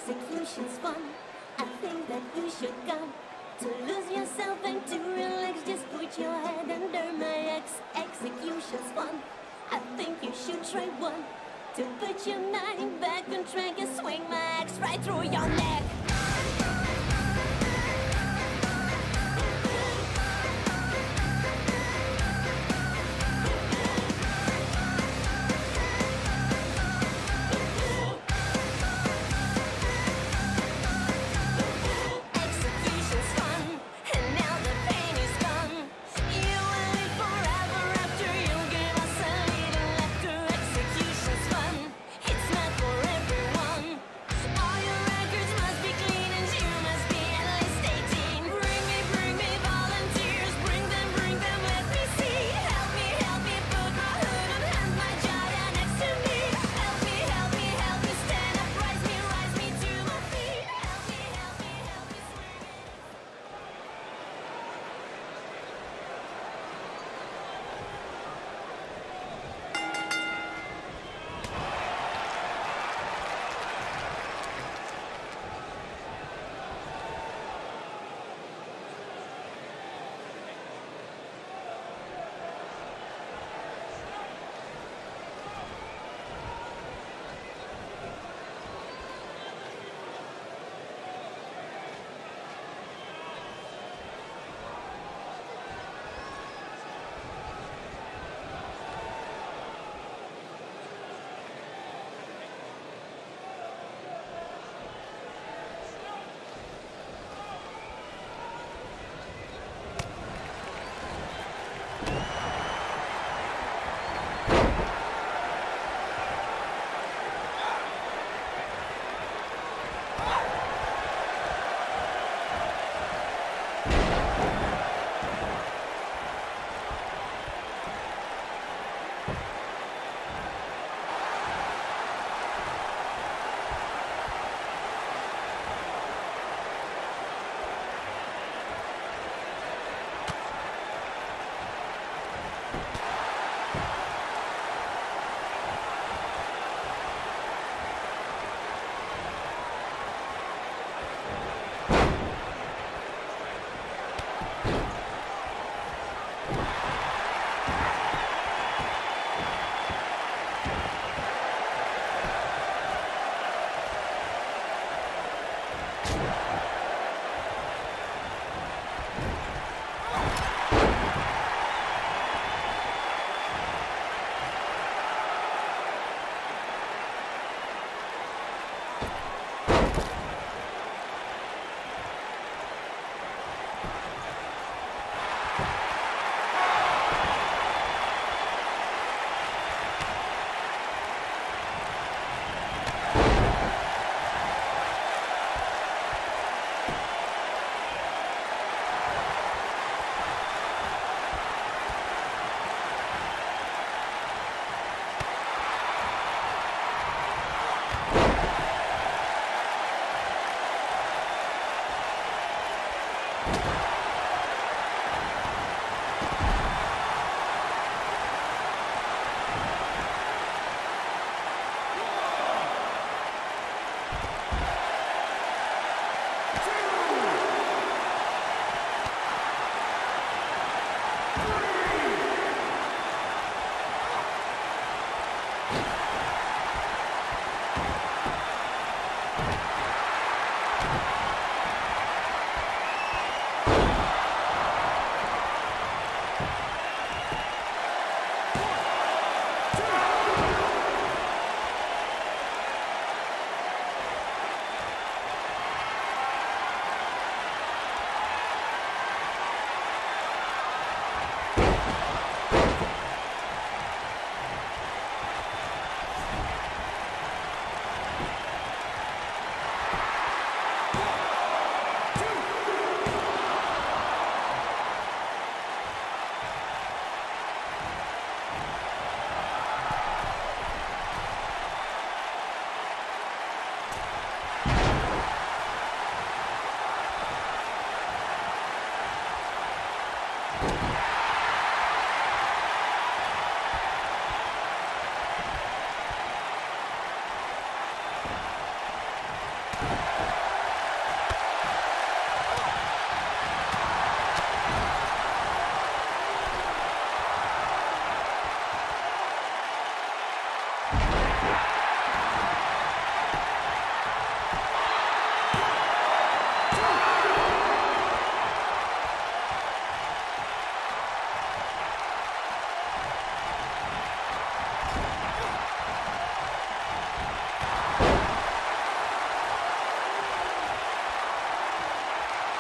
execution's fun. I think that you should come to lose yourself and to relax. Just put your head under my execution's fun. I think you should try one to put your mind back on track and swing my axe right through your neck.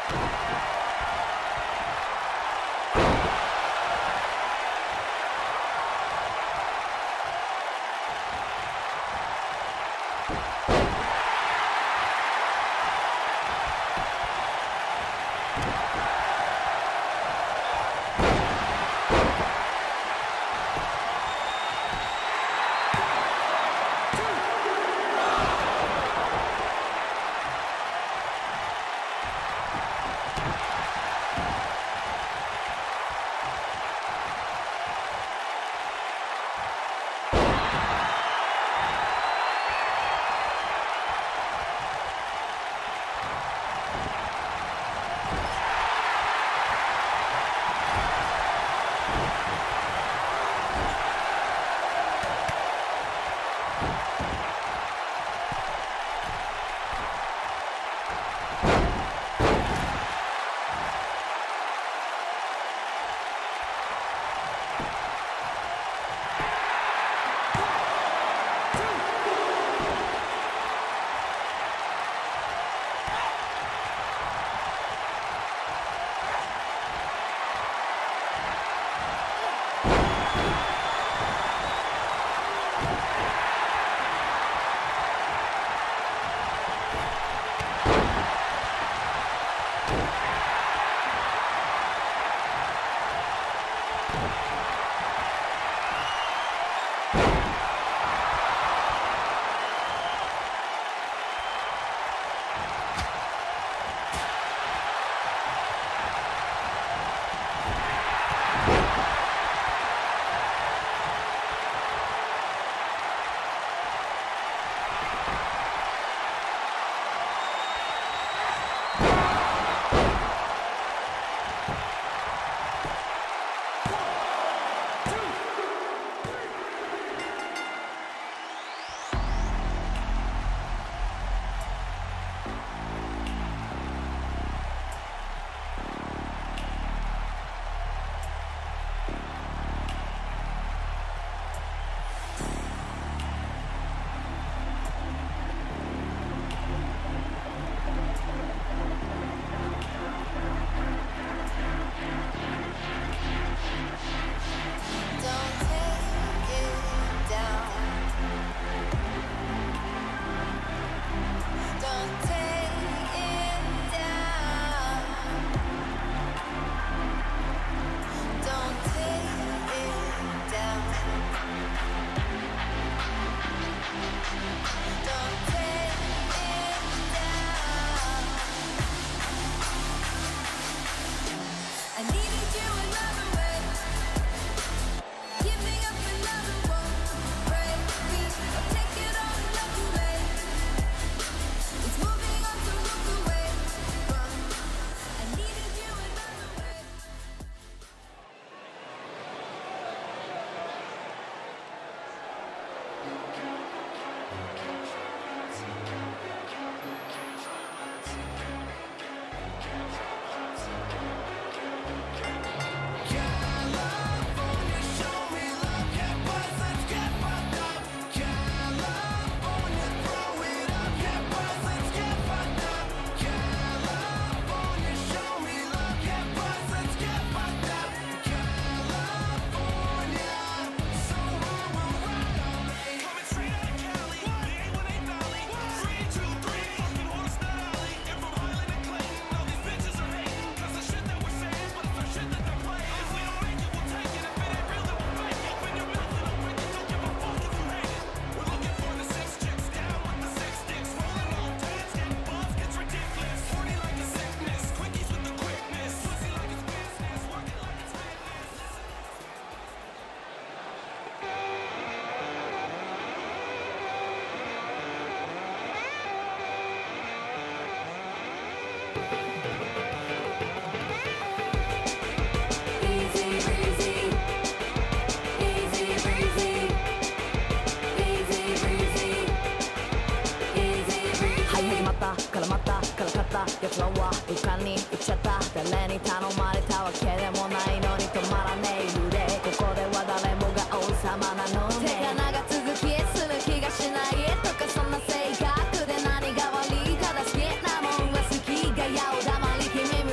奴らは浮かに行っちゃった。誰に頼まれたわけでもないのに止まらねえ揺れ。ここでは誰もが王様なのね。手が長続きする気がしないとかそんな性格で何が悪い。ただ好きなもんは好きがやおだまり君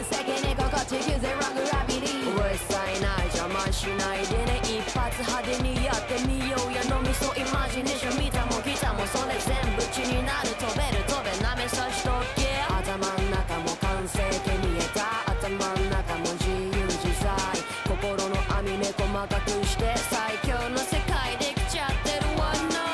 しないでね、一発派手にやってみようや。脳みそイマジネーション、見たも来たもそれ全部血になる。飛べる飛べ舐めさしとけ。頭ん中も完成形見えた、頭ん中も自由自在、心の網目細かくして最強の世界できちゃってるわな。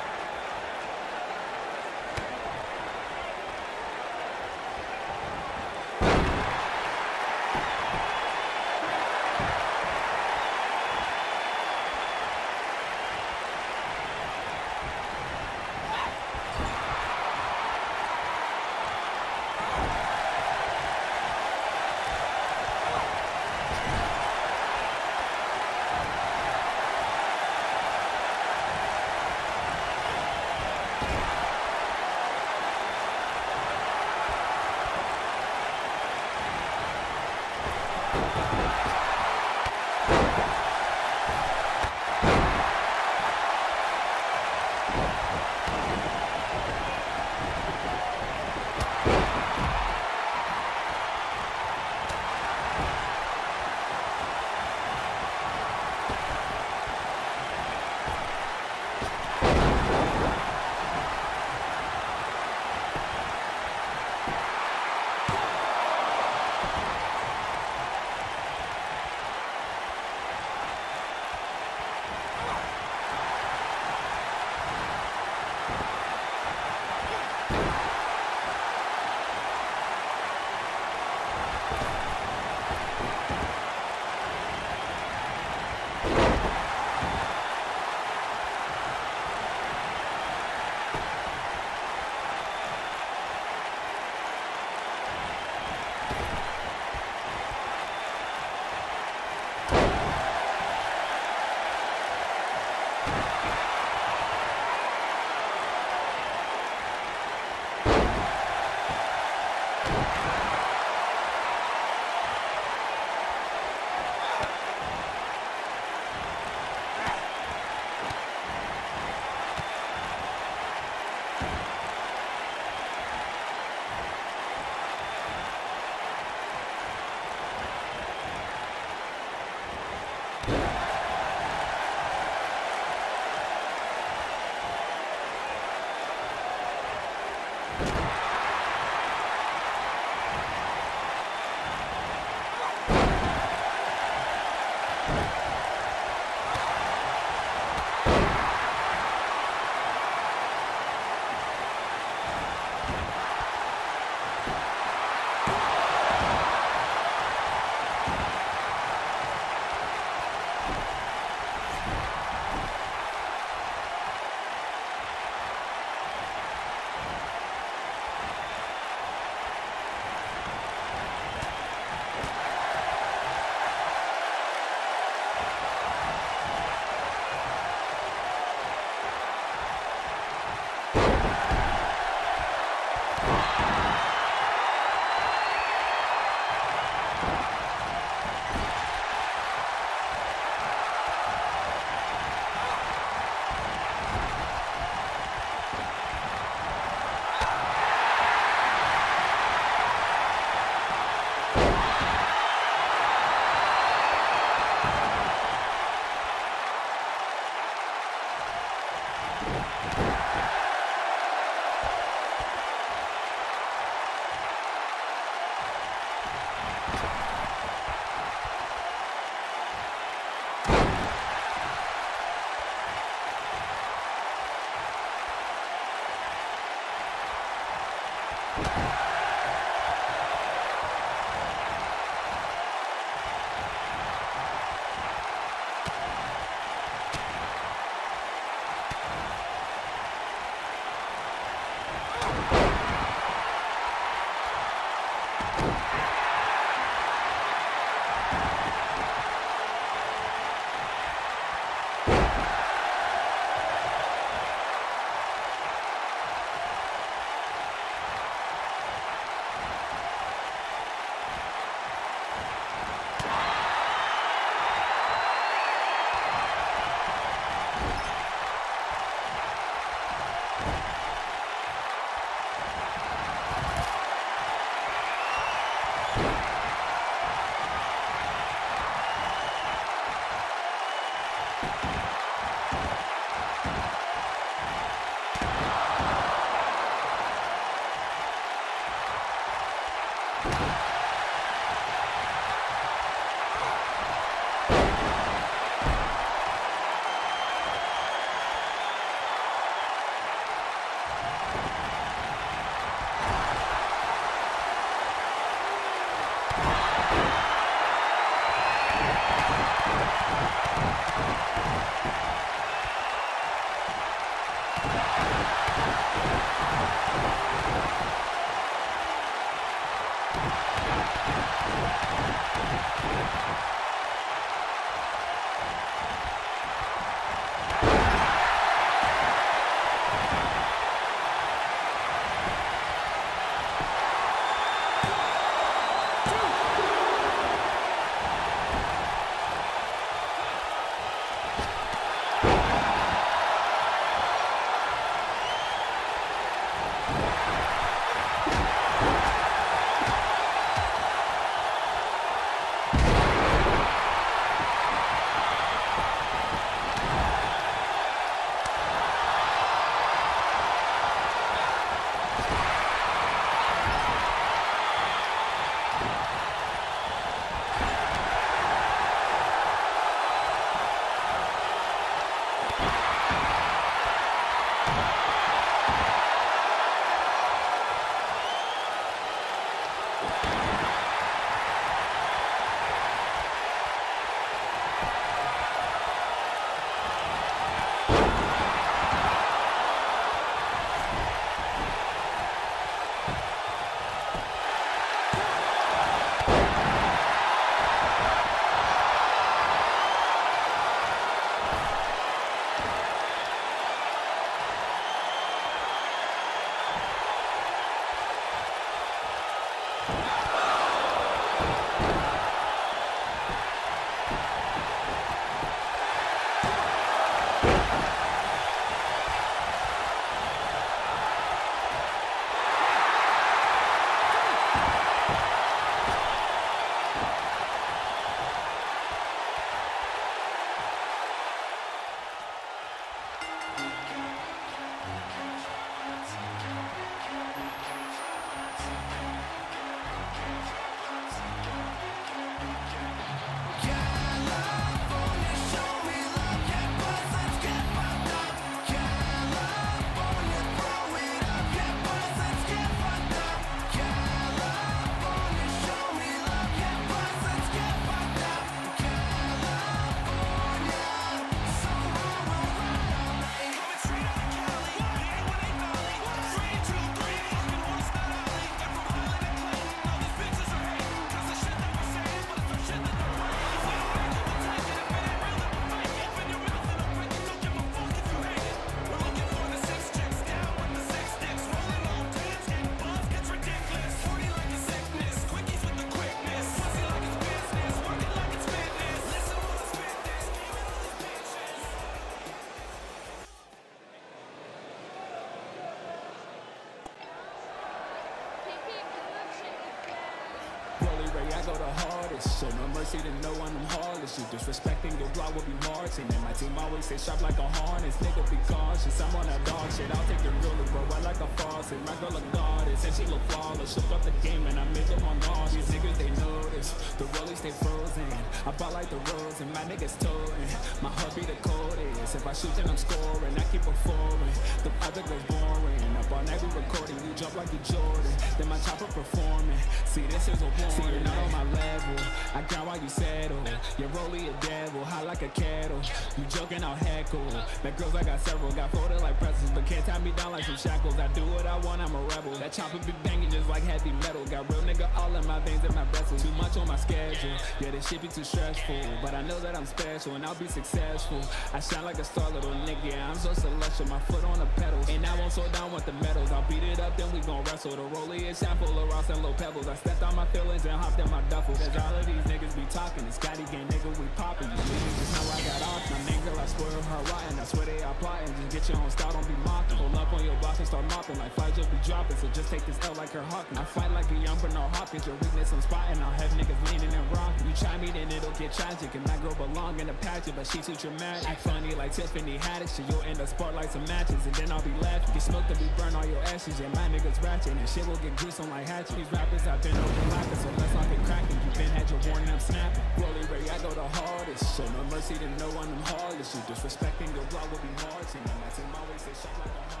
go the hardest. Show no mercy to no one, I'm heartless. You disrespecting your block will be marching. And my team always stay sharp like a harness. Nigga, be cautious, I'm on that dog shit. I'll take the ruler, bro, I like a faucet. My girl a goddess, and she look flawless. Shook up the game and I made them on guard. These niggas, they notice. The rollies stay frozen. I ball like the rose and my niggas toting. My heart be the coldest. If I shoot then I'm scoring. I keep performing. The other girls boring. Up all night we recording. You jump like you Jordan. Then my chopper performing. See, this is a warning. See, you're not on my level. I grind while you settle. You're rolling a devil, hot like a kettle. You joking, I'll heckle. That girls I got several. Got folded like pretzels, but can't tie me down like some shackles. I do what I want, I'm a rebel. That chopper be banging just like heavy metal. Got real nigga all in my veins and my vessels. Too much on my schedule. Yeah, this shit be too stressful. But I know that I'm special and I'll be successful. I shine like a star, little nigga. Yeah, I'm so celestial. My foot on the pedals. And I won't slow down with the medals. I'll beat it up, then we gon' wrestle. The rollie is shine full of rocks and low pebbles. I stepped on my feelings and hopped in my duffel. Cause all of these niggas be talking. It's Scotty gang, nigga, we poppin'. You niggas just how I got off. My name girl, I spoil her rotten. I swear they are plotting. Just get your own style, don't be mocking. Hold up on your block and start mopping. Like flies just be dropping. So just take this L like her Hawkins. I fight like a young Bernard Hopkins. Your weakness I'm spotting. I'll have niggas leaning and rocking. You try me, then it'll get tragic. And that girl belong in a pageant, but she too dramatic. Act funny like Tiffany Haddish. So you'll end up spark like some matches. And then I'll be laughing. Get smoked and we burn all your ashes. Yeah, my niggas ratchet. And shit will get gruesome like hatchet. These rappers I've been overlapping. So let's all get cracking. You been had your warning, I'm snapping. Rolly Ray, I go the hardest. Show no mercy to no one, I'm heartless. You disrespecting your block will be marching. And my team always say shit like a heart.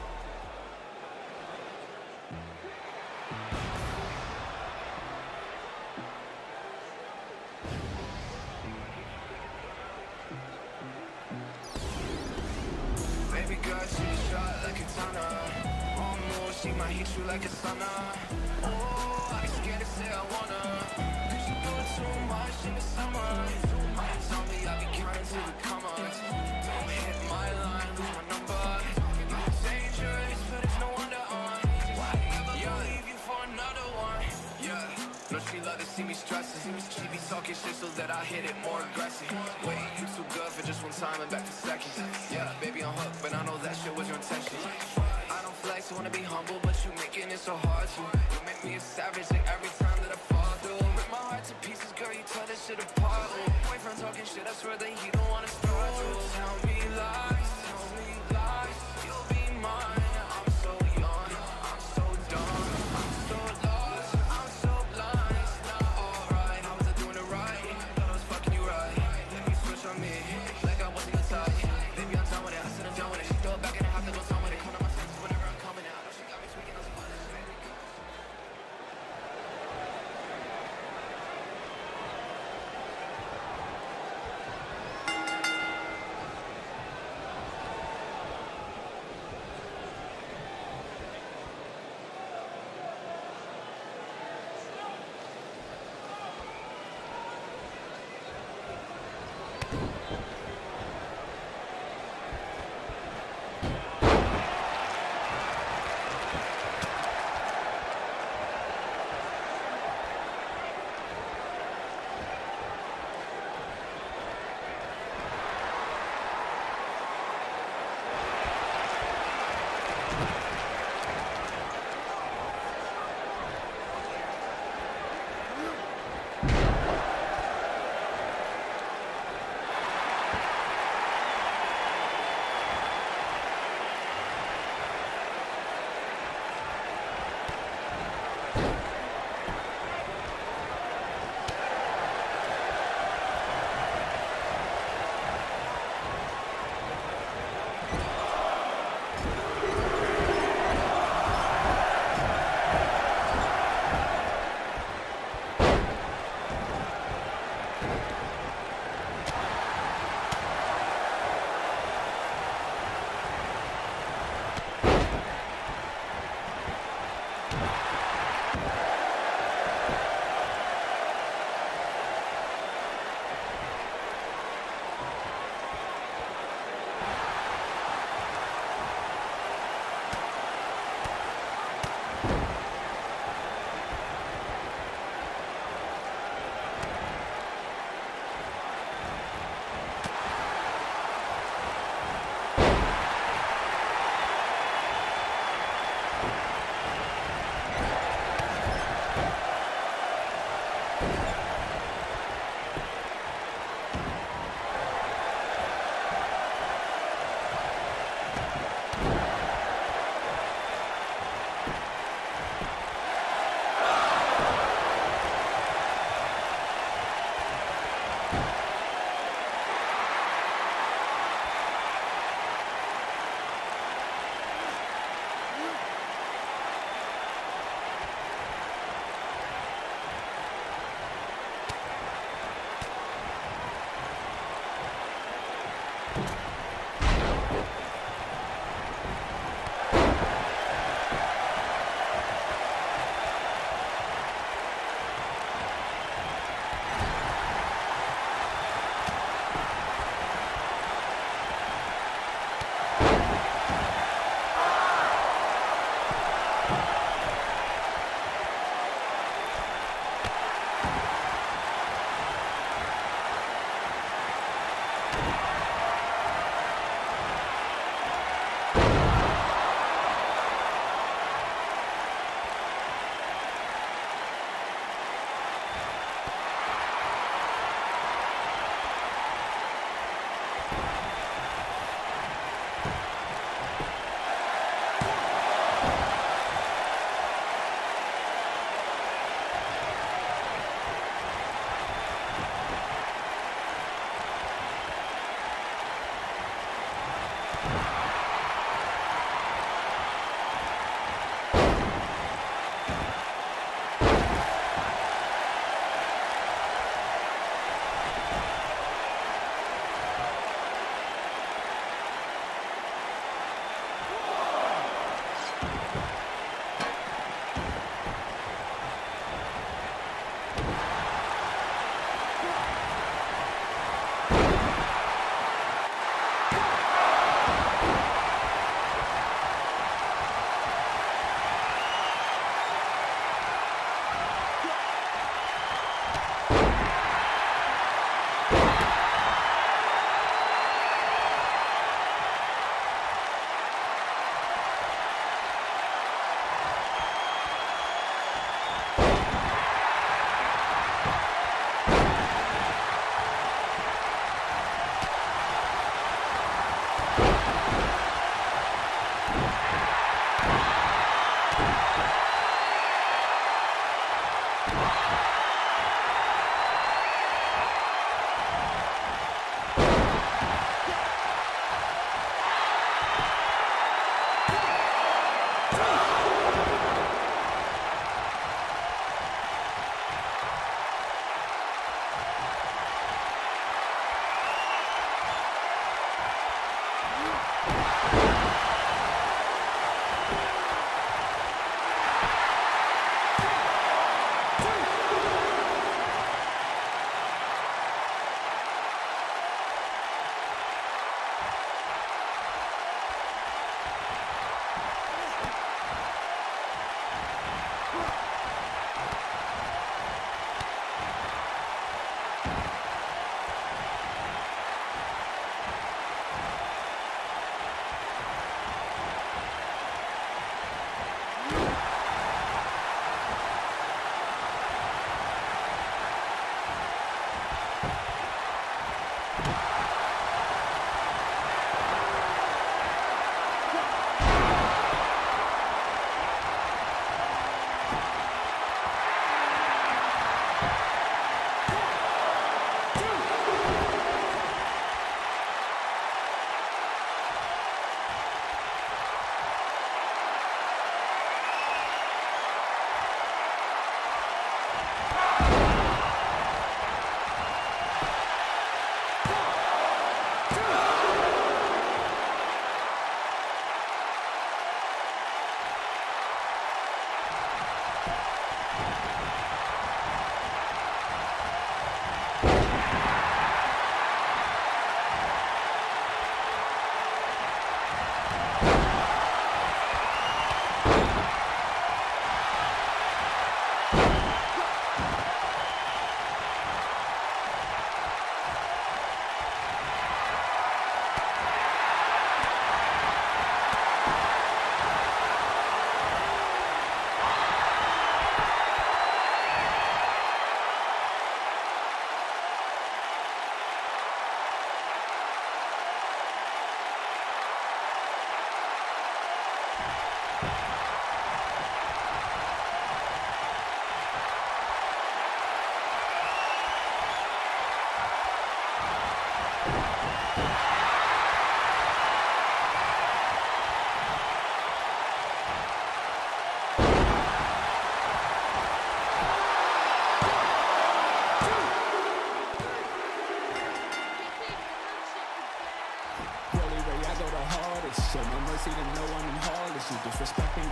Baby girl, shoot a shot like a tonner. One more, she might hit you like a sauna. Oh, I be scared to say I wanna. Cause you do it too much in the summer. You tell me I be counting to the commas. Don't hit my line, lose my number. You're dangerous, but it's no wonder why I ever leave you for another one. Yeah, no, she love to see me stressing. She be talking shit so that I hit it more aggressive. Wait, you too good for just one time and back to second. Yeah, baby, I'm hooked, but I know that shit was your intention. I don't flex, I wanna be humble, but you making it so hard to. You make me a savage like every time that I fall through. Rip my heart to pieces, girl, you tell this shit apart. Boyfriend talking shit, I swear that he don't wanna start. Tell me lies, you'll be mine. I'm so young, I'm so dumb, I'm so lost, I'm so blind. It's not alright, how was I doing it right? Thought I was fucking you right. Let me switch on me, like I wasn't your type. Baby, I'm done with it, I said I'm done with it. She throw it back and I have to go down with it. Come to my senses whenever I'm coming out. She got me tweaking on some other shit.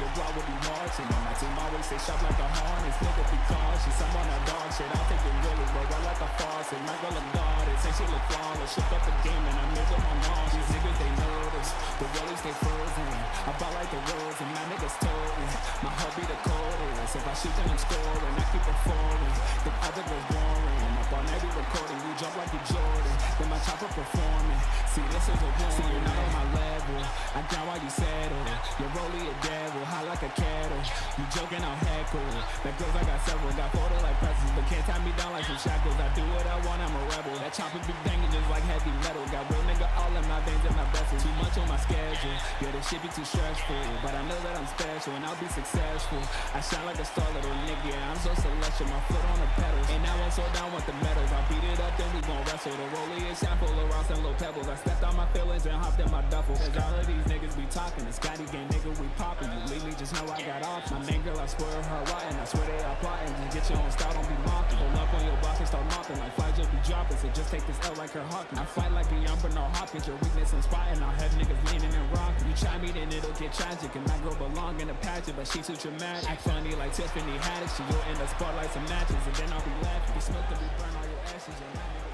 your block will be marching. And my team always say sharp like a harness. Nigga be cautious, I'm on that dog shit. I'll take it really, but right like a faucet. My girl look guarded, say she look flawless. Shook up the game and I'm nigga my mom. These niggas they notice, the rollies they frozen. I ball like the rolls and my niggas told me. My heart be the coldest. If I shoot then I'm scoring, I keep it falling. The other goes boring. Up on every recording, you jump like you Jordan. Then my chopper performing. See, this is a warning. See, you're not on my level. I down while you settle. Your rollie a devil, hot like a kettle. You joking, I'll heckle. That girls I got several, got photo like presents, but can't tie me down like some shackles. I do what I want, I'm a rebel. That chopper be banging just like heavy metal. Got real nigga all in my veins and my vessels. Too much on my schedule. Yeah, this shit be too stressful, but I know that I'm special and I'll be successful. I shine like a star, little nigga. I'm so celestial, my foot on the pedal. And now I'm so down with the medals. I beat it up, then we gon' wrestle. The rollie is shine full of rocks and little pebbles. I stepped out my feelings and hopped in my duffel. Cause all of these niggas be talking. The Scotty gang nigga, we poppin'. You leave me, just know I got off. My main girl, I spoil her rotten. I swear they are plotting. Just get your own style, don't be mocking. Pull up on your box and start mopping. Like flies just be dropping. So just take this L like her Hawkins. I fight like a young Bernard Hopkins. Your weakness inspiring. I'll have niggas leaning and rocking. You try me, then it'll get tragic. And my girl belong in the pageant, but she too dramatic. Act funny like Tiffany Haddish. She go in the spotlight some matches. And then I'll be laughing. Be smoked and we burn all your ashes.